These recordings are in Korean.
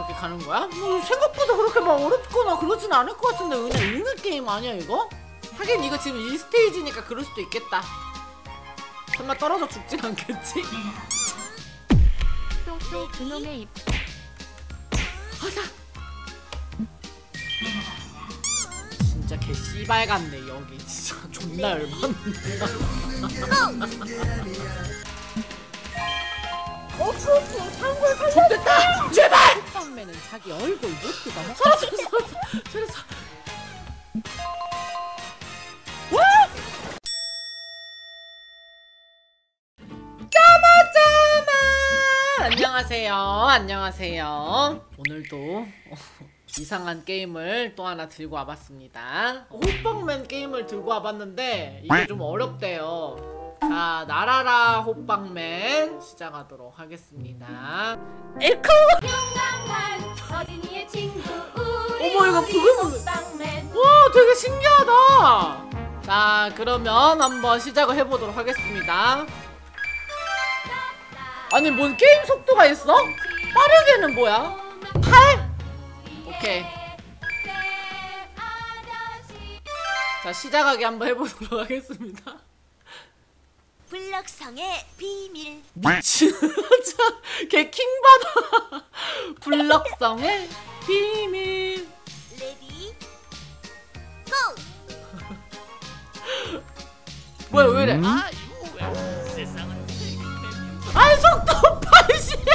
이렇게 가는 거야? 뭐 생각보다 그렇게 막 어렵거나 그러진 않을 것 같은데 그냥 읽는 게임 아니야 이거? 하긴 이거 지금 1스테이지니까 그럴 수도 있겠다. 설마 떨어져 죽진 않겠지? 또 그놈의 입. 하자. 진짜 개 씨발 같네 여기 진짜 존나 열받는데. 좋됐다 제발. 호빵맨은 자기 얼굴 못 뜨가 막 살았어. 안녕하세요. 오늘도 이상한 게임을 또 하나 들고 와봤습니다. 호빵맨 게임을 들고 와봤는데 이게 좀 어렵대요. 자, 나라라 호빵맨 시작하도록 하겠습니다. 에코! 어린이의 친구 어머 이거 부글부글. 와 되게 신기하다. 자 그러면 한번 시작을 해보도록 하겠습니다. 아니 뭔 게임 속도가 있어? 빠르게는 뭐야? 8? 오케이. 자 시작하게 한번 해보도록 하겠습니다. 블럭성의 비밀. 미친. 걔 킹받아. 블럭성의 비밀. 레디 고! 뭐야 왜 이래? 아이 속도 80.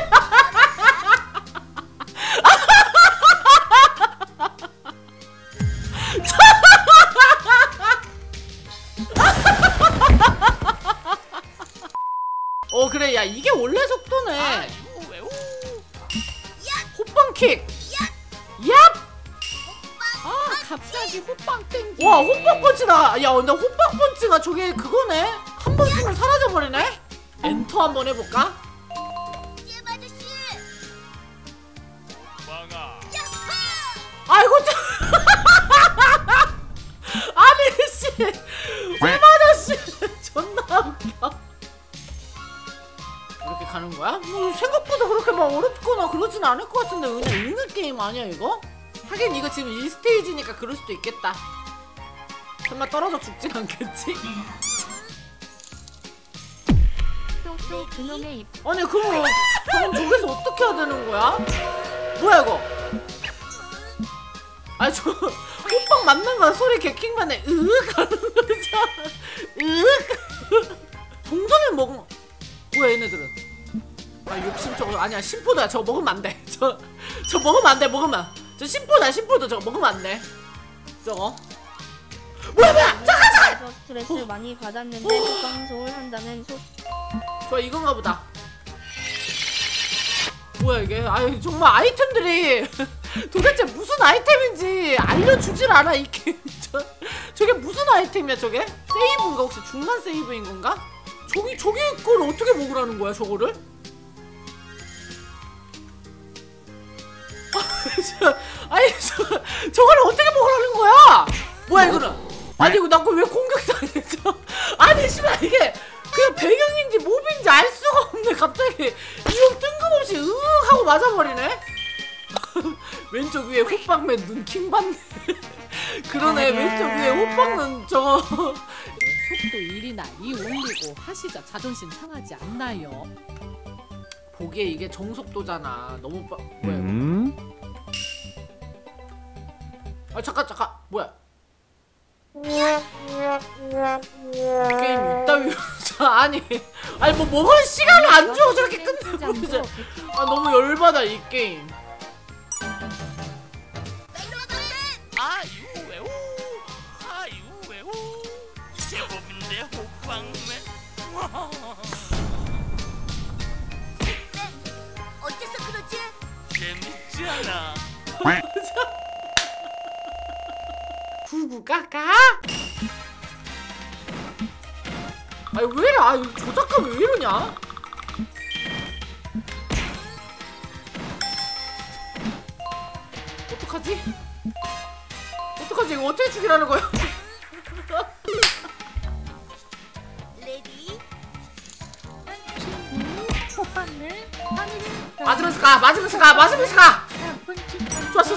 그래 야 이게 원래 속도네. 호빵킥. 얍. 아 갑자기 호빵 땡기. 와 호빵 펀치다. 야 근데 호빵 펀치가 저게 그거네. 한 번 쓰면 사라져버리네. 엔터 한번 해볼까? 아저씨. 아이고 아저씨 아저씨 존나 웃겨. 이렇게 가는 거야? 뭐 생각보다 그렇게 막 어렵거나 그러진 않을 것 같은데 그냥 읽는 게임 아니야 이거? 하긴 이거 지금 1스테이지니까 그럴 수도 있겠다. 설마 떨어져 죽진 않겠지? 또 그놈의 입. 아니 그럼 저기서 어떻게 해야 되는 거야? 뭐야 이거? 아니 저 호빵 맞는 거야. 소리 개킹받네. 으윽 하는 거죠. 으윽. 동전을 먹으면 뭐야 얘네들은? 아 욕심 저거 아니야. 심포도야. 저거 먹으면 안 돼. 저 먹으면 안 돼. 먹으면 저 심포다. 심포도 저거 먹으면 안 돼. 저거 뭐야 잠깐. 스트레스 많이 받았는데 호빵소를 한다는 소. 좋아 이건가 보다. 뭐야 이게? 아유 정말 아이템들이 도대체 무슨 아이템인지 알려주질 않아 이 게임. 저게 무슨 아이템이야 저게? 세이브인가 혹시 중간 세이브인 건가? 저기 걸 어떻게 먹으라는 거야 저거를? 아니 저거를 어떻게 먹으라는 거야? 뭐야 이거는? 아니 이거 나 그거 왜 공격당했어? 아니 씨발 이게 그냥 배경인지 몹인지 알 수가 없네. 갑자기 이거 뜬금없이 으윽 하고 맞아버리네. 왼쪽 위에 호빵맨 눈 킹받네. 그러네 왼쪽 위에 호빵은 저거. 속도 1이나 2 올리고 하시자 자존심 상하지 않나요? 보기에 이게 정속도잖아. 너무 뭐야 이거? 아 잠깐 뭐야? 게임 이따위. 아니 뭐 먹을 시간을 안 줘. 저렇게 끝내고 이제. 아 너무 열받아 이 게임. 제법인데 호빵맨. 어째서 그러지? 재밌지 않아? 구구까까? 아니 왜 이래? 아 조작가 왜 이러냐? 어떡하지? 이거 어떻게 죽이라는 거야? 레디 호빵을 하늘을. 맞으면서 가.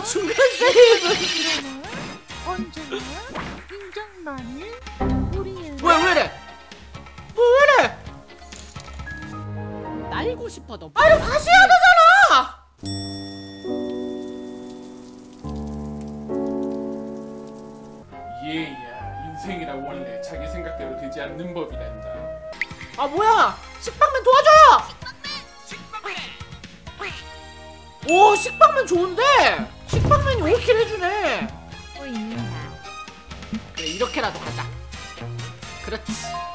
중간 세이브. 언제나 인정만이 우리의 뭐야 왜 이래? 왜 이래? 날고 싶어 너. 아니 다시 해야 되잖아. 얘야, 인생이라 원래 자기 생각대로 되지 않는 법이란다. 아 뭐야? 식빵맨 도와줘요. 오 식빵맨 좋은데? 식빵맨이 5킬 해주네. 보입니다. 그래 이렇게라도 가자. 그렇지.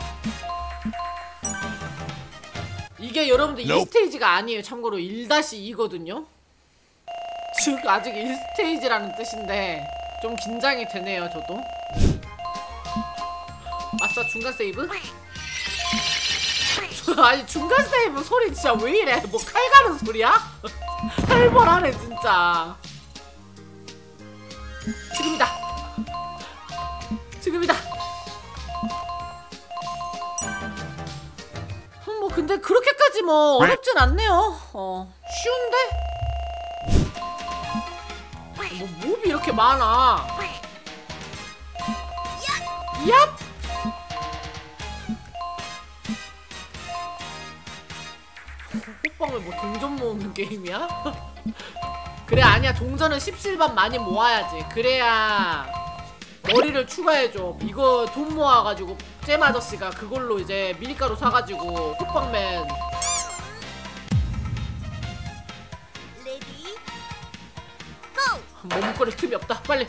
이게 여러분들 2스테이지가 아니에요. 참고로 1-2거든요. 즉 아직 1스테이지라는 뜻인데 좀 긴장이 되네요 저도. 아싸 중간 세이브? 아니 중간 세이브 소리 진짜 왜 이래? 뭐 칼 가는 소리야? 살벌하네 진짜. 지금이다. 지금이다. 뭐 근데 그렇게까지 뭐 어렵진 않네요. 쉬운데? 뭐 몹이 이렇게 많아. 얍! 호빵을 뭐 동전 모으는 게임이야? 그래 아니야 동전은 17반 많이 모아야지. 그래야 머리를 추가해줘. 이거 돈 모아가지고 잼 아저씨가 그걸로 이제 밀가루 사가지고 호빵맨. 레디 머뭇거릴 틈이 없다. 빨리.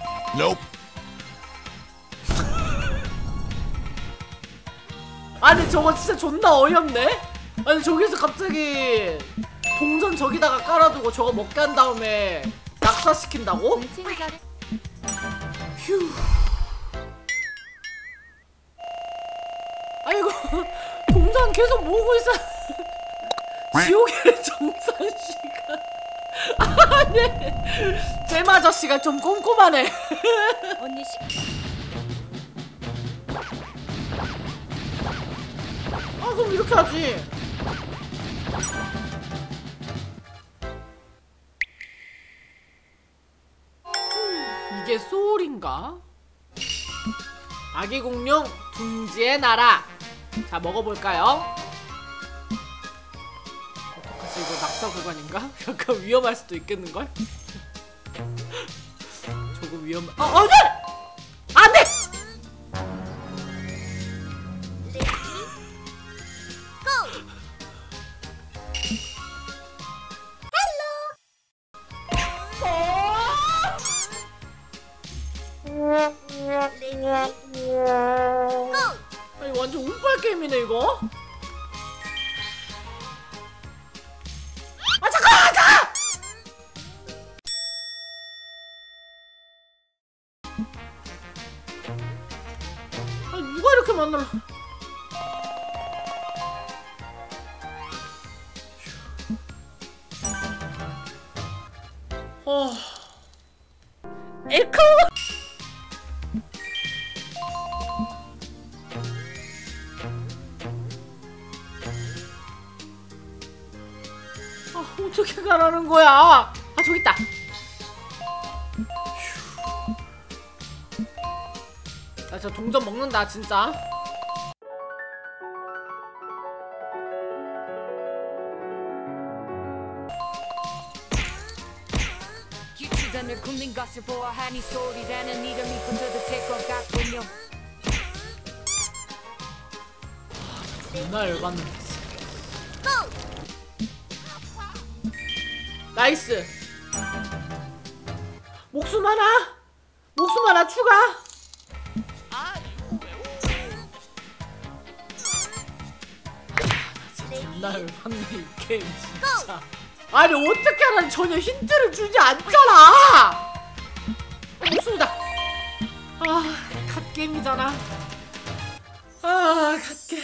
아니 저거 진짜 존나 어이없네. 아니 저기서 갑자기 동전 저기다가 깔아두고 저거 먹게 한 다음에 낙사시킨다고? 불친절해. 휴. 아이고 동전 계속 모으고 있어. 지옥의 정산 시간. 아니 잼 아저씨가 좀 꼼꼼하네. 언니 아 그럼 이렇게 하지. 이게 소울인가? 아기 공룡 둥지의 나라. 자 먹어볼까요? 어떡하지 이거 낙사 구간인가? 약간 위험할 수도 있겠는걸? 조금 위험. 안돼! 안돼! 아니 완전 운빨 게임이네 이거. 아 잠깐! 잠깐! 아니 누가 이렇게 만들어? 에코! 어떻게 가라는 거야? 아 저기 있다. 나 저 동전 먹는다 진짜. 기추전을 굽는 것을 보아하니 소리라는 이름이 붙어도 것 같군요. 존나 열받네. 나이스. 목숨 하나. 목숨 하나 추가. 아 이거 왜 존나 열받네 이 게임 진짜. 아니 어떻게 하라니 전혀 힌트를 주지 않잖아. 목숨이다. 아 갓게임이잖아. 아 갓게임.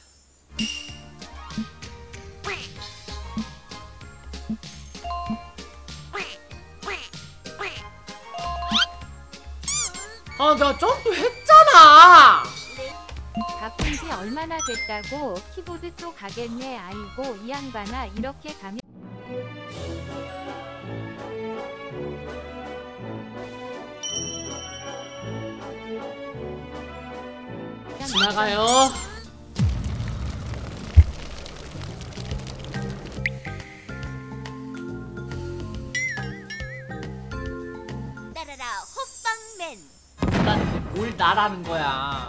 아 나 점프 했잖아. 바꾼 지 얼마나 됐다고. 키보드 또 가겠네. 아이고 이 양반아 이렇게 가면 지나가요. 따라라 호빵맨. 나는 뭘 나라는 거야.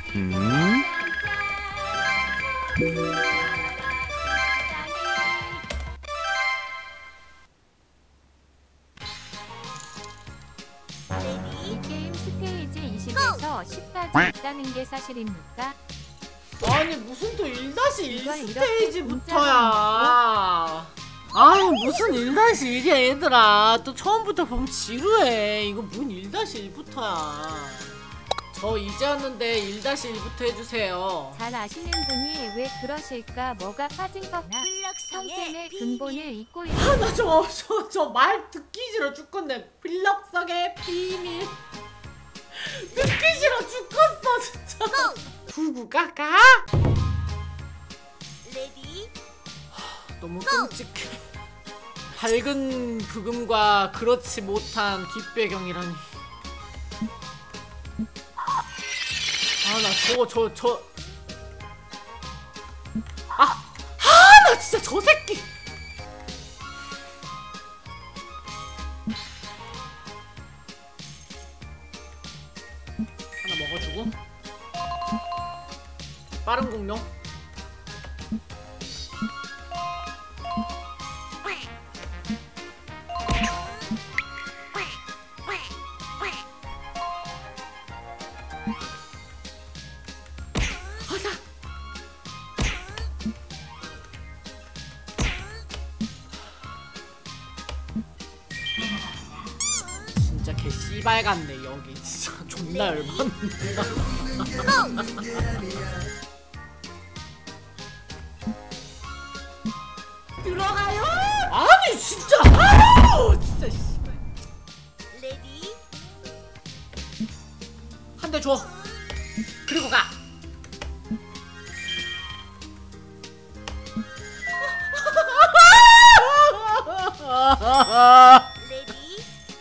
이 게임 스테이지 20에서 10까지 있다는 게 사실입니까? 아니 무슨 또 1-1 이걸 이렇게 스테이지부터야. 아니 무슨 1-1이야 얘들아. 또 처음부터 보면 지루해. 이거 뭔 1-1부터야. 저 이제 왔는데 1-1부터 해주세요. 잘 아시는 분이 왜 그러실까? 뭐가 빠진 거나 블럭성의 성템의 비밀. 근본을 잊고 있는 나 저 말 듣기 싫어 죽겠네. 블럭석의 비밀. 듣기 싫어 죽겠어 진짜. 구구 까까. 레디 너무 끔찍해. 밝은 부금과 그렇지 못한 뒷배경이라니. 아 나 나 진짜 저 새끼. 하나 먹어주고 빠른 공룡. 진짜 개 씨발 같네 여기. 진짜 존나 열받는다. 들어가요. 아니 진짜. 아우 진짜 씨발. 레디 한 대 줘. 그리고 가. 레디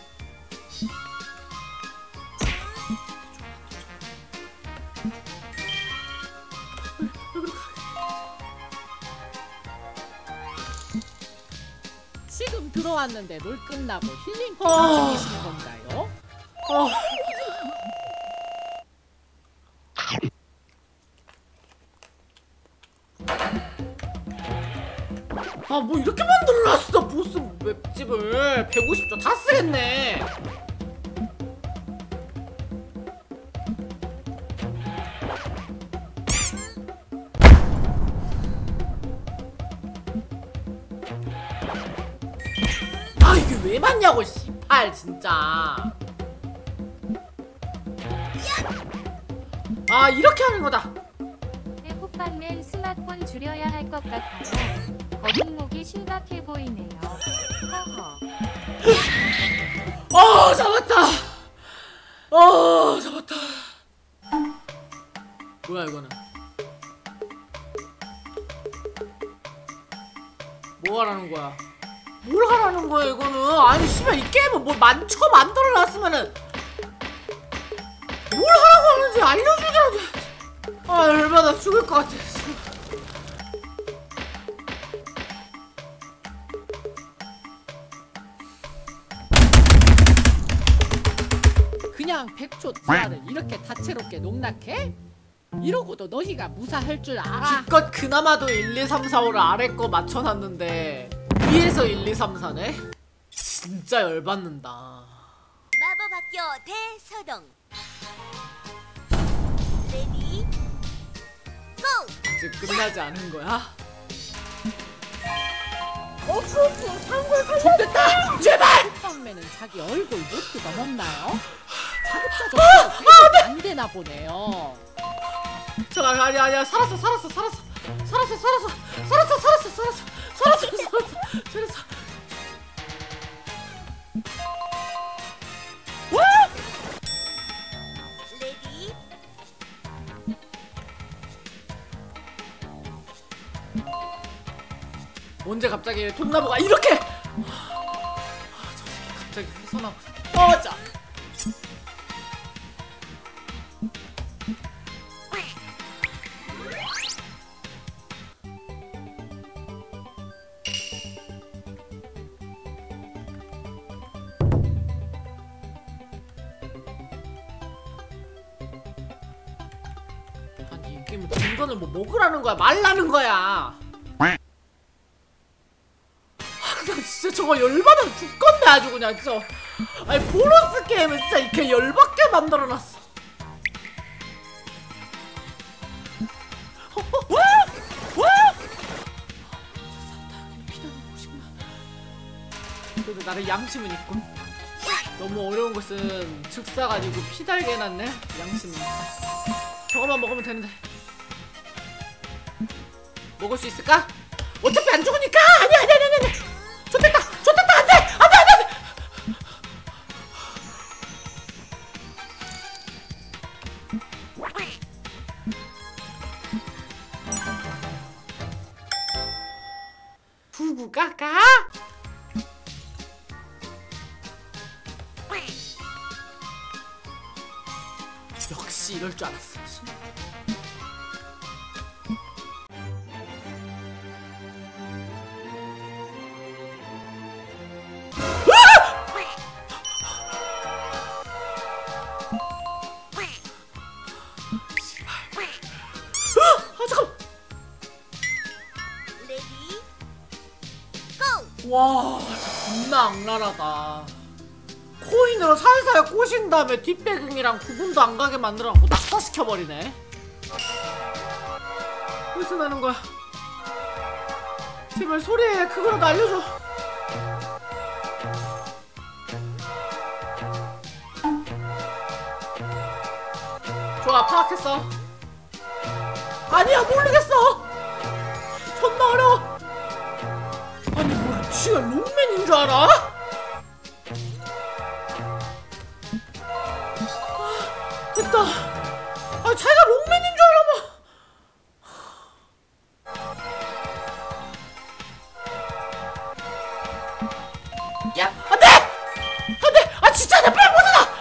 지금 들어왔는데 롤 끝나고 힐링 아. 중이신 건가요? 아 뭐 이렇게 만들어놨어 보스 맵집을. 150조 다 쓰겠네. 아 이게 왜 맞냐고 씨팔 진짜. 아 이렇게 하는 거다. 호빵맨 스마트폰 줄여야 할 것 같아요. 거북목이 심각해 보이네요. 허허. 잡았다. 잡았다. 뭐야 이거는. 뭐 하라는 거야. 뭘 하라는 거야 이거는. 아니 씨발 이 게임은 뭐 만처 만들어놨으면은 뭘 하라고 하는지 알려주더라도. 아 열받아 죽을 것 같아. 그냥 100초 지하를 이렇게 다채롭게 농락해? 이러고도 너희가 무사할 줄 알아? 기껏 그나마도 1, 2, 3, 4, 5를 아래 거 맞춰놨는데 위에서 1, 2, 3, 4네? 진짜 열받는다. 마법학교 대서동. 레디 고! 이제 끝나지 않은 거야? 좋됐다! 제발! 호빵맨은 자기 얼굴 노트가 없나요? 자급자족 회복이 안 되나 보네요. 잠깐 아니야 살았어. 레디 언제 갑자기 통나무가 이렇게. 저 새끼 갑자기 해서나고. 자. 버튼을 뭐 먹으라는 거야 말라는 거야. 나 진짜 저거 열받아 죽겠네 아주 그냥 진짜. 아니 보너스 게임을 진짜 이렇게 열받게 만들어놨어. 그래도 나를 양심은 있군. 너무 어려운 것은 즉사가지고 피달게 해놨네. 양심은 있어. 저거만 먹으면 되는데 먹을 수 있을까? 어차피 안 죽으니까. 아니 좋됐다 안돼. 부부가가 역시 이럴 줄 알았어. 레디 고! 와 존나 악랄하다. 코인으로 살살 꼬신 다음에 뒷배경이랑 구분도 안 가게 만들어놓고 낙사시켜버리네. 어디서 나는 거야? 제발 소리에 그거라도 알려줘. 좋아 파악했어. 아니야 모르겠어. 존나 어려워. 아니 뭐야 쥐가 롱맨인 줄 알아? 됐다. 아 자기가 롱맨인 줄 알아봐. 야 안돼! 아 진짜 나 빨리 벗어나!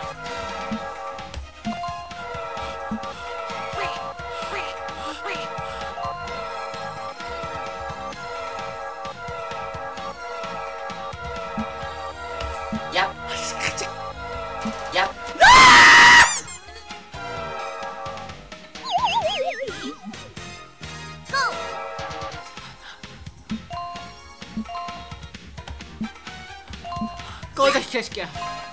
야 가자. 야 꺼져 이 개새끼야.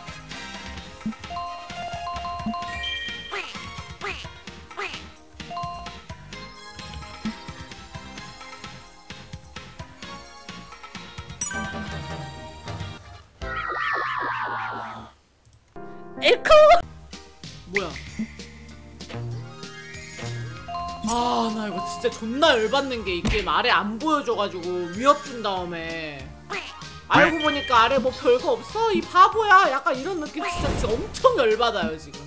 에코 뭐야? 아 나 이거 진짜 존나 열받는 게 이 게임 아래 안 보여줘가지고 위협 준 다음에 알고 보니까 아래 뭐 별거 없어? 이 바보야. 약간 이런 느낌 진짜 엄청 열받아요 지금.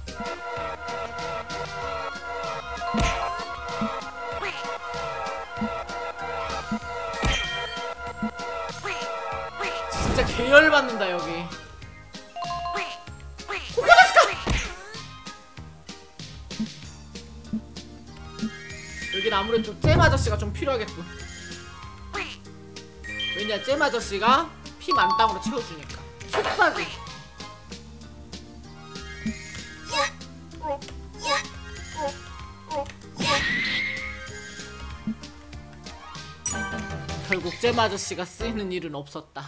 진짜 개열받는다 여기. 여긴 아무래도 좀 잼 아저씨가 좀 필요하겠군. 왜냐 잼 아저씨가 피 만땅으로 채워주니까. 속삭이. 결국 잼 아저씨가 쓰이는 일은 없었다.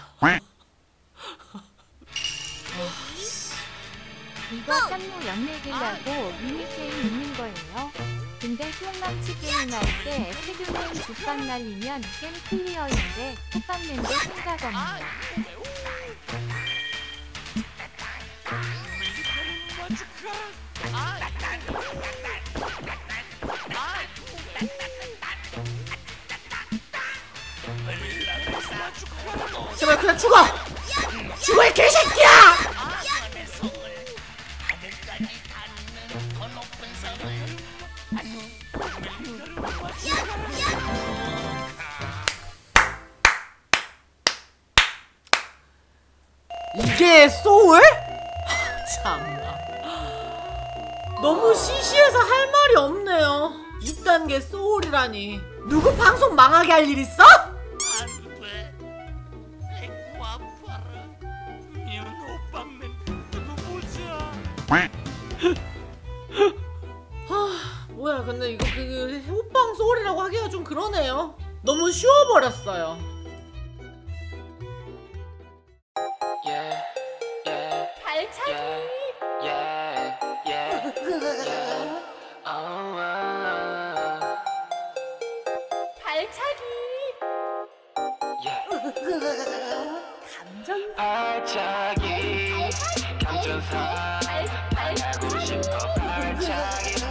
이거 쌍무 연맥이라고 미니게임 있는 거예요. 근데 똥망치 게임 할 때 헤드맨 죽방 날리면 게임 클리어인데 톡방맨도 생각 없네. 제발 그냥 죽어! 죽어 이 개새끼야! 이게 소울? 참나 너무 시시해서 할 말이 없네요. 2단계 소울이라니. 누구 방송 망하게 할 일 있어? 안돼. 배고 아파라. 미운 호빵맨 두고 보자. 뭐야 근데 이거 그 하기가 좀 그러네요. 너무 쉬워버렸어요. 발차기. 발차기. 발차기 감전사 하고 싶어 발차기